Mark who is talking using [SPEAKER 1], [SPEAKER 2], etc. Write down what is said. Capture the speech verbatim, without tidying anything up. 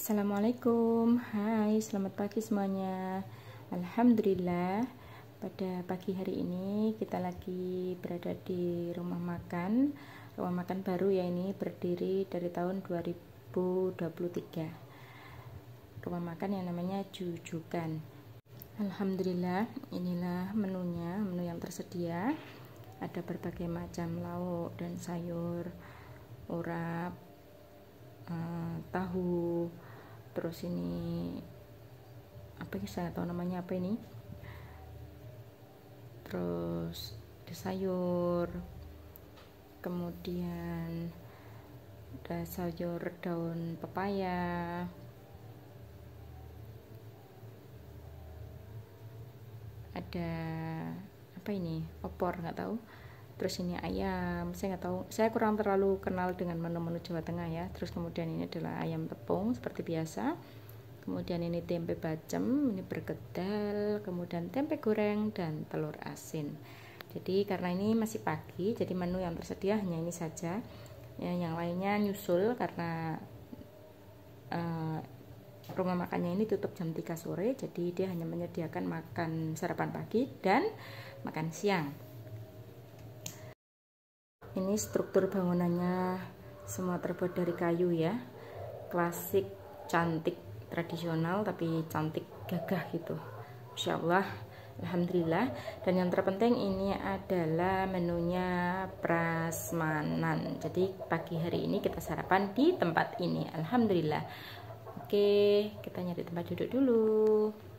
[SPEAKER 1] Assalamualaikum, hai selamat pagi semuanya. Alhamdulillah pada pagi hari ini kita lagi berada di rumah makan Rumah makan baru ya, ini berdiri dari tahun dua ribu dua puluh tiga. Rumah makan yang namanya Jujukan. Alhamdulillah, inilah menunya, menu yang tersedia. Ada berbagai macam lauk dan sayur, urap, uh, tahu, terus ini apa ya, saya tahu namanya apa ini, terus ada sayur, kemudian ada sayur daun pepaya, ada apa ini, opor nggak tahu, terus ini ayam, saya nggak tahu, saya kurang terlalu kenal dengan menu-menu Jawa Tengah ya. Terus kemudian ini adalah ayam tepung seperti biasa, kemudian ini tempe bacem, ini bergedel, kemudian tempe goreng dan telur asin. Jadi karena ini masih pagi, jadi menu yang tersedia hanya ini saja ya, yang lainnya nyusul karena uh, rumah makannya ini tutup jam tiga sore, jadi dia hanya menyediakan makan sarapan pagi dan makan siang. Ini struktur bangunannya semua terbuat dari kayu ya, klasik, cantik, tradisional tapi cantik gagah gitu, Masya Allah. Alhamdulillah. Dan yang terpenting ini adalah menunya prasmanan, jadi pagi hari ini kita sarapan di tempat ini. Alhamdulillah. Oke, kita nyari tempat duduk dulu.